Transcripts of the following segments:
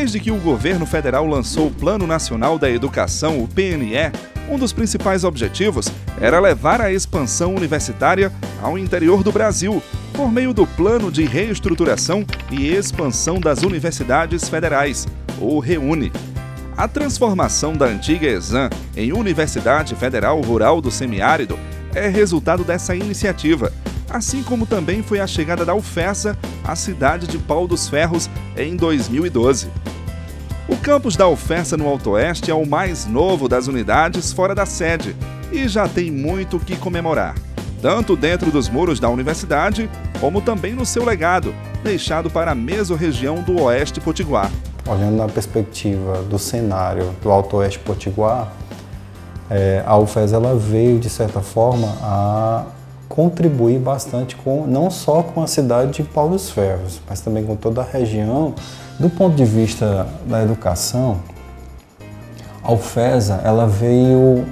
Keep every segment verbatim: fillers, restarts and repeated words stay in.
Desde que o governo federal lançou o Plano Nacional da Educação, o P N E, um dos principais objetivos era levar a expansão universitária ao interior do Brasil, por meio do Plano de Reestruturação e Expansão das Universidades Federais, o REUNE. A transformação da antiga ESAM em Universidade Federal Rural do Semiárido é resultado dessa iniciativa, assim como também foi a chegada da UFESA à cidade de Pau dos Ferros em dois mil e doze. O campus da UFESA no Alto Oeste é o mais novo das unidades fora da sede e já tem muito o que comemorar, tanto dentro dos muros da universidade, como também no seu legado, deixado para a mesorregião do Oeste Potiguar. Olhando na perspectiva do cenário do Alto Oeste Potiguar, é, a UFESA ela veio, de certa forma, a contribuir bastante com, não só com a cidade de Pau dos Ferros, mas também com toda a região. Do ponto de vista da educação, a UFESA ela veio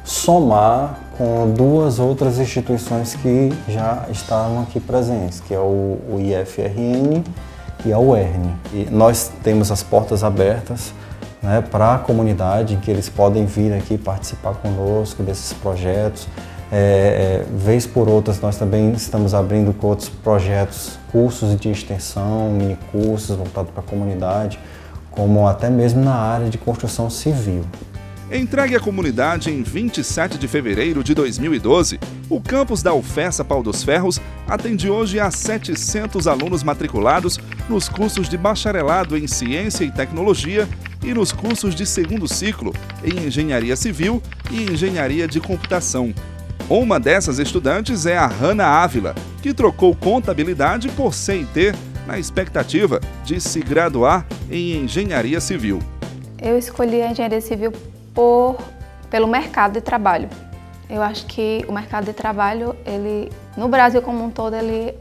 somar com duas outras instituições que já estavam aqui presentes, que é o, o I F R N e a U E R N. E nós temos as portas abertas, né, para a comunidade, em que eles podem vir aqui participar conosco desses projetos. É, é, vez por outras, nós também estamos abrindo com outros projetos, cursos de extensão, mini cursos voltados para a comunidade, como até mesmo na área de construção civil. Entregue à comunidade em vinte e sete de fevereiro de dois mil e doze, o campus da UFESA Pau dos Ferros atende hoje a setecentos alunos matriculados nos cursos de bacharelado em Ciência e Tecnologia e nos cursos de segundo ciclo em Engenharia Civil e Engenharia de Computação. Uma dessas estudantes é a Hanna Ávila, que trocou contabilidade por C I T na expectativa de se graduar em Engenharia Civil. Eu escolhi a Engenharia Civil por, pelo mercado de trabalho. Eu acho que o mercado de trabalho, ele, no Brasil como um todo, ele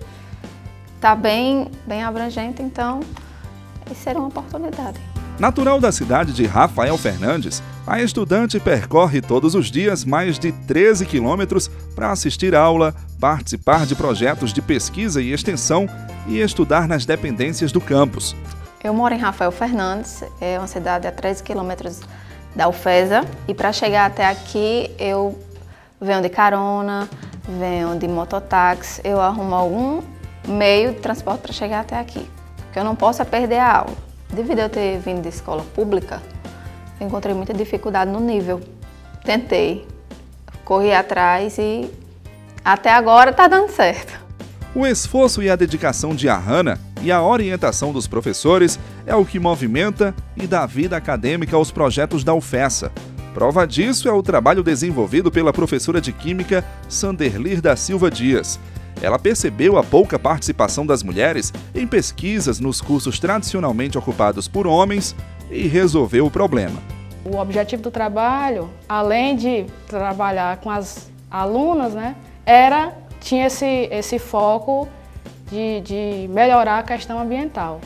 está bem, bem abrangente, então isso seria uma oportunidade. Natural da cidade de Rafael Fernandes, a estudante percorre todos os dias mais de treze quilômetros para assistir aula, participar de projetos de pesquisa e extensão e estudar nas dependências do campus. Eu moro em Rafael Fernandes, é uma cidade a treze quilômetros da UFESA, e para chegar até aqui eu venho de carona, venho de mototáxi, eu arrumo algum meio de transporte para chegar até aqui, porque eu não posso perder a aula. Devido a eu ter vindo de escola pública, eu encontrei muita dificuldade no nível. Tentei, corri atrás e até agora está dando certo. O esforço e a dedicação de Hanna e a orientação dos professores é o que movimenta e dá vida acadêmica aos projetos da UFESA. Prova disso é o trabalho desenvolvido pela professora de Química Sanderlir da Silva Dias. Ela percebeu a pouca participação das mulheres em pesquisas nos cursos tradicionalmente ocupados por homens e resolveu o problema. O objetivo do trabalho, além de trabalhar com as alunas, né, era, tinha esse, esse foco de, de melhorar a questão ambiental.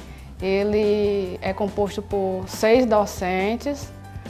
Ele é composto por seis docentes,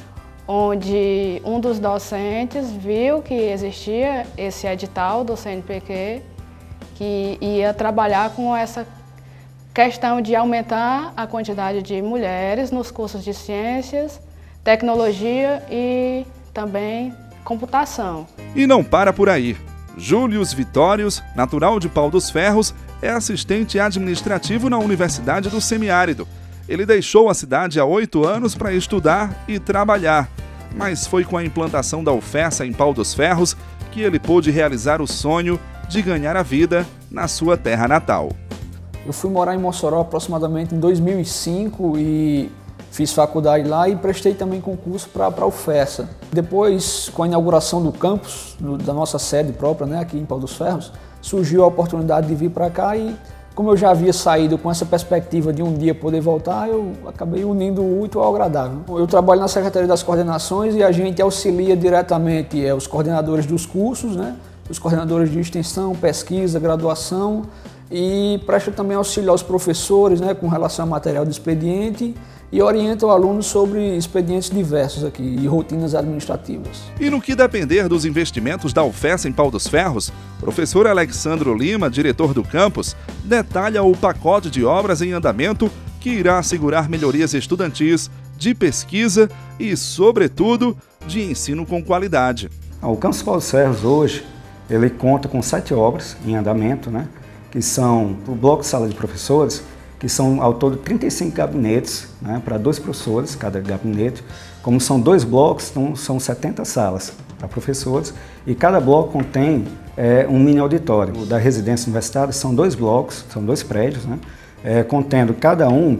onde um dos docentes viu que existia esse edital do C N P Q, que ia trabalhar com essa questão de aumentar a quantidade de mulheres nos cursos de ciências, tecnologia e também computação. E não para por aí. Július Vitórios, natural de Pau dos Ferros, é assistente administrativo na Universidade do Semiárido. Ele deixou a cidade há oito anos para estudar e trabalhar, mas foi com a implantação da UFESA em Pau dos Ferros que ele pôde realizar o sonho de ganhar a vida na sua terra natal. Eu fui morar em Mossoró aproximadamente em dois mil e cinco e fiz faculdade lá e prestei também concurso para a UFESA. Depois, com a inauguração do campus, do, da nossa sede própria, né, aqui em Pau dos Ferros, surgiu a oportunidade de vir para cá e, como eu já havia saído com essa perspectiva de um dia poder voltar, eu acabei unindo o útil ao agradável. Eu trabalho na Secretaria das Coordenações e a gente auxilia diretamente é, os coordenadores dos cursos, né, os coordenadores de extensão, pesquisa, graduação, e presta também auxílio aos professores, né, com relação ao material do expediente, e orienta o aluno sobre expedientes diversos aqui e rotinas administrativas. E no que depender dos investimentos da UFESA em Pau dos Ferros, o professor Alexandro Lima, diretor do campus, detalha o pacote de obras em andamento que irá assegurar melhorias estudantis, de pesquisa e, sobretudo, de ensino com qualidade. O Campus Paulo Ferros hoje, ele conta com sete obras em andamento, né, que são o bloco de sala de professores, que são ao todo trinta e cinco gabinetes, né, para dois professores, cada gabinete. Como são dois blocos, então são setenta salas para professores, e cada bloco contém é, um mini auditório. O da residência universitária são dois blocos, são dois prédios, né, é, contendo cada um,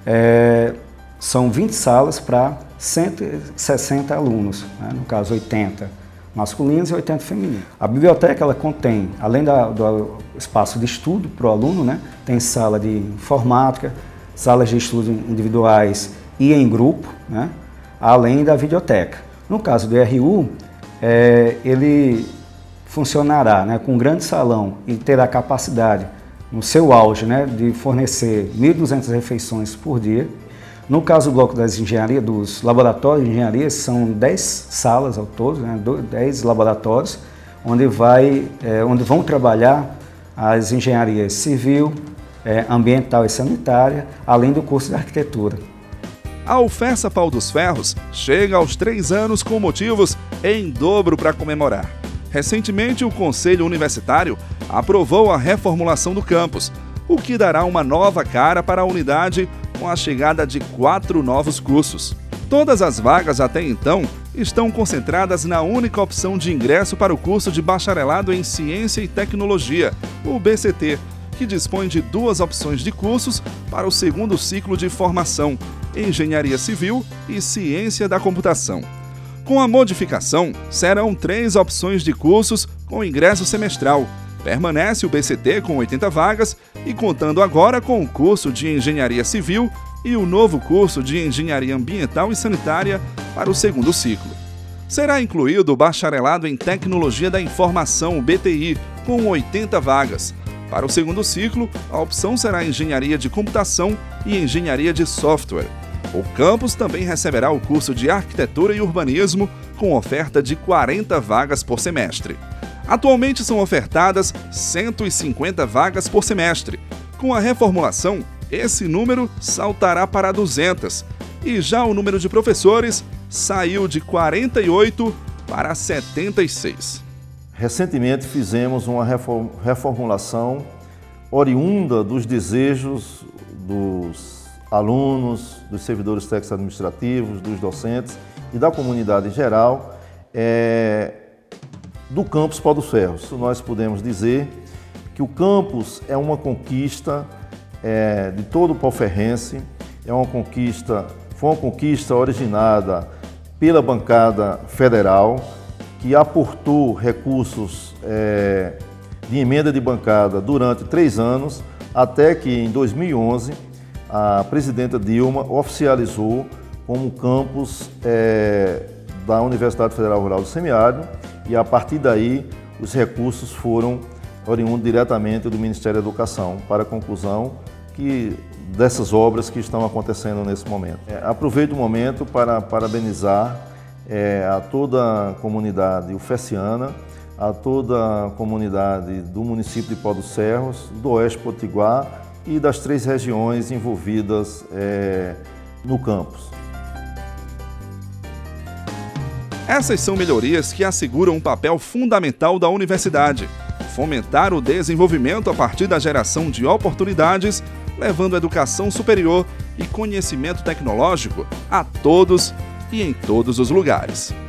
é, são vinte salas para cento e sessenta alunos, né, no caso oitenta masculinos e oitenta femininos. A biblioteca ela contém, além da, do espaço de estudo para o aluno, né, tem sala de informática, salas de estudo individuais e em grupo, né, além da videoteca. No caso do R U, é, ele funcionará, né, com um grande salão e terá capacidade, no seu auge, né, de fornecer mil e duzentas refeições por dia. No caso do bloco das engenharias, dos laboratórios de engenharia, são dez salas ao todo, né, dez laboratórios, onde, vai, é, onde vão trabalhar as engenharias civil, é, ambiental e sanitária, além do curso de arquitetura. A UFESA Pau dos Ferros chega aos três anos com motivos em dobro para comemorar. Recentemente, o Conselho Universitário aprovou a reformulação do campus, o que dará uma nova cara para a unidade com a chegada de quatro novos cursos. Todas as vagas até então estão concentradas na única opção de ingresso para o curso de Bacharelado em Ciência e Tecnologia, o B C T, que dispõe de duas opções de cursos para o segundo ciclo de formação, Engenharia Civil e Ciência da Computação. Com a modificação, serão três opções de cursos com ingresso semestral. Permanece o B C T com oitenta vagas e contando agora com o curso de Engenharia Civil e o novo curso de Engenharia Ambiental e Sanitária para o segundo ciclo. Será incluído o Bacharelado em Tecnologia da Informação, B T I, com oitenta vagas. Para o segundo ciclo, a opção será Engenharia de Computação e Engenharia de Software. O campus também receberá o curso de Arquitetura e Urbanismo, com oferta de quarenta vagas por semestre. Atualmente são ofertadas cento e cinquenta vagas por semestre. Com a reformulação, esse número saltará para duzentas, e já o número de professores saiu de quarenta e oito para setenta e seis. Recentemente fizemos uma reformulação oriunda dos desejos dos alunos, dos servidores técnicos administrativos, dos docentes e da comunidade em geral, é, do campus Pau dos Ferros. Nós podemos dizer que o campus é uma conquista é, de todo o pauferrense, é uma conquista, foi uma conquista originada pela bancada federal, que aportou recursos é, de emenda de bancada durante três anos, até que em dois mil e onze a presidenta Dilma oficializou como campus é, da Universidade Federal Rural do Semiárido, e a partir daí os recursos foram oriundos diretamente do Ministério da Educação para a conclusão que, dessas obras que estão acontecendo nesse momento. É, aproveito o momento para parabenizar é, a toda a comunidade ufesiana, a toda a comunidade do município de Pau dos Ferros, do Oeste Potiguar e das três regiões envolvidas é, no campus. Essas são melhorias que asseguram um papel fundamental da universidade: fomentar o desenvolvimento a partir da geração de oportunidades, levando educação superior e conhecimento tecnológico a todos e em todos os lugares.